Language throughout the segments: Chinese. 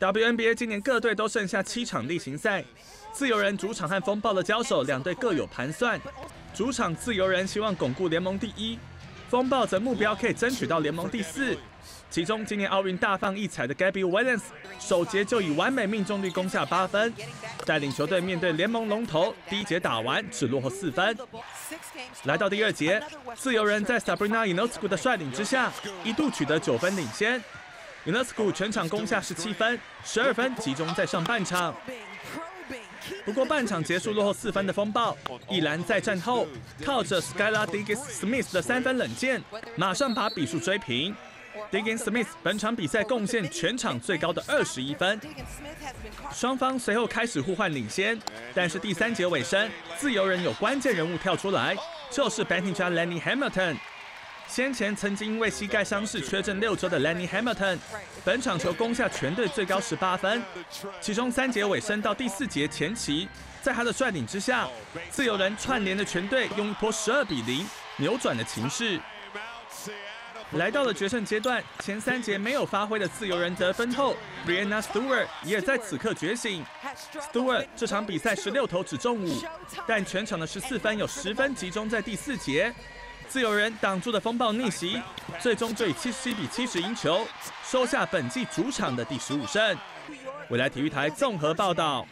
WNBA 今年各队都剩下7场例行赛，自由人主场和风暴的交手，两队各有盘算。主场自由人希望巩固联盟第1，风暴则目标可以争取到联盟第4。其中，今年奥运大放异彩的 Gabby Williams 首节就以完美命中率攻下8分，带领球队面对联盟龙头，第1节打完只落后4分。来到第2节，自由人在 Sabrina Ionescu 的率领之下，一度取得9分领先。Ionescu 全场攻下17分，12分集中在上半场。不过半场结束落后4分的风暴，一篮在战后靠着 Skylar Diggins-Smith 的3分冷箭，马上把比数追平。Diggins-Smith 本场比赛贡献全场最高的21分。双方随后开始互换领先，但是第3节尾声，自由人有关键人物跳出来，就是 Banting 家 Lenny Hamilton。先前曾经因为膝盖伤势缺阵6周的 Lenny Hamilton， 本场球攻下全队最高18分，其中3节尾声到第4节前期，在他的率领之下，自由人串联的全队用一波12-0扭转了情势。来到了决胜阶段，前3节没有发挥的自由人得分后 ，Breanna Stewart 也在此刻觉醒。Stewart 这场比赛16投只中5，但全场的14分有10分集中在第4节。自由人挡住了风暴逆袭，最终就以77-70赢球，收下本季主场的第15胜。未来体育台综合报道。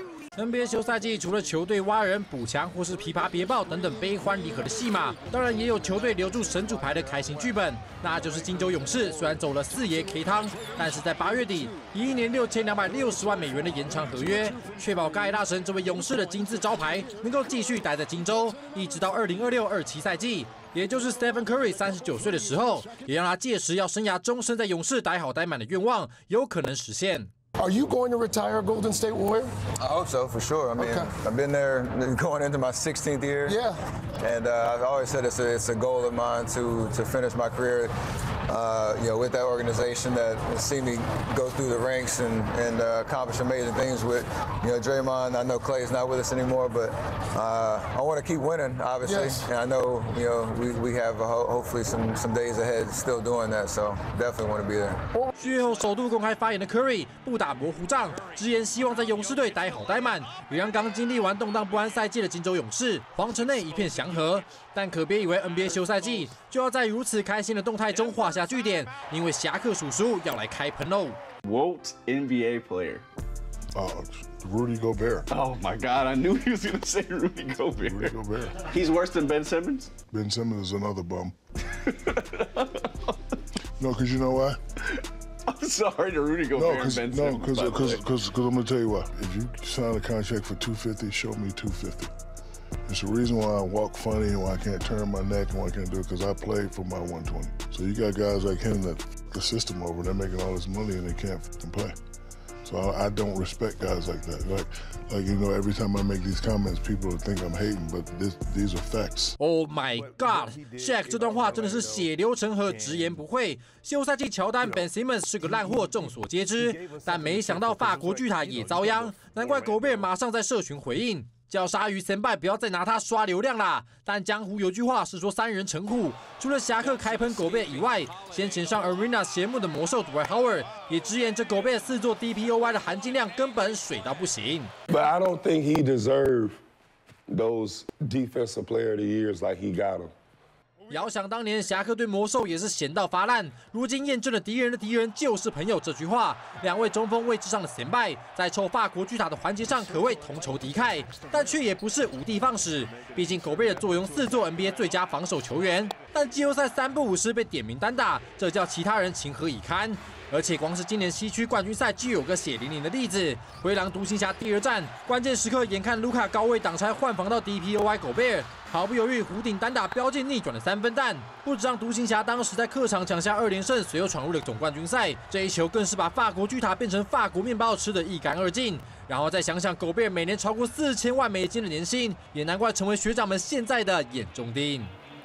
NBA 休赛季除了球队挖人补强或是琵琶别报等等悲欢离合的戏码，当然也有球队留住神主牌的开心剧本，那就是金州勇士。虽然走了4爷 K 汤，但是在8月底以1年6260万美元的延长合约，确保盖大神这位勇士的金字招牌能够继续待在金州，一直到2026-27赛季。也就是 Stephen Curry 39岁的时候，也让他届时要生涯终身在勇士待好待满的愿望有可能实现。 Are you going to retire Golden State Warrior? I hope so, for sure. I mean, okay. I've been there going into my 16th year. Yeah. And I've always said it's a goal of mine to finish my career, with that organization that has seen me go through the ranks and accomplish amazing things with, Draymond. I know Clay's not with us anymore, but I want to keep winning, obviously. Yes. And I know, we have hopefully some days ahead still doing that. So definitely want to be there. 续约后首度公开发言的 Curry 不打模糊仗，直言希望在勇士队待好待满，也让刚经历完动荡不安赛季的金州勇士皇城内一片祥和。但可别以为 NBA 休赛季就要在如此开心的动态中画下句点，因为侠客叔叔要来开喷喽。 Quote NBA player. Rudy Gobert. Oh my God! I knew he was going to say Rudy Gobert. Rudy Gobert. He's worse than Ben Simmons. Ben Simmons is another bum. No, because you know why? I'm sorry to Rudy Gobert and Ben Simmons. No, because I'm gonna tell you what. If you sign a contract for $250, show me $250. It's the reason why I walk funny and why I can't turn my neck and why I can't do it because I played for my 120. So you got guys like him that the system over, they're making all this money and they can't play. So I don't respect guys like that. Like every time I make these comments, people think I'm hating, but these are facts. Oh my God, Shaq 这段话真的是血流成河，直言不讳。休赛季乔丹 Ben Simmons 是个烂货，众所皆知。但没想到法国巨塔也遭殃，难怪狗贝尔马上在社群回应。叫鲨鱼神拜不要再拿他刷流量啦！但江湖有句话是说3人成虎，除了侠客开喷狗贝以外，先前上 Arena 节目的魔兽 Dwight Howard 也直言这狗贝4座 DPOY 的含金量根本水到不行。 But I don't think he deserved those defensive player of the years like he got them. 遥想当年，侠客对魔兽也是闲到发烂。如今验证了敌人的敌人就是朋友这句话。2位中锋位置上的神拜，在抽法国巨塔的环节上可谓同仇敌忾，但却也不是无的放矢。毕竟狗贝尔坐拥4座 NBA 最佳防守球员，但季后赛3不5时被点名单打，这叫其他人情何以堪？而且光是今年西区冠军赛就有个血淋淋的例子，灰狼独行侠第2战，关键时刻眼看卢卡高位挡拆换防到 DPOY 狗贝尔，毫不犹豫弧顶单打飙进逆转的3分弹，不止让独行侠当时在客场抢下2连胜，随后闯入了总冠军赛，这一球更是把法国巨塔变成法国面包吃得一干二净。然后再想想狗贝尔每年超过4000万美金的年薪，也难怪成为学长们现在的眼中钉。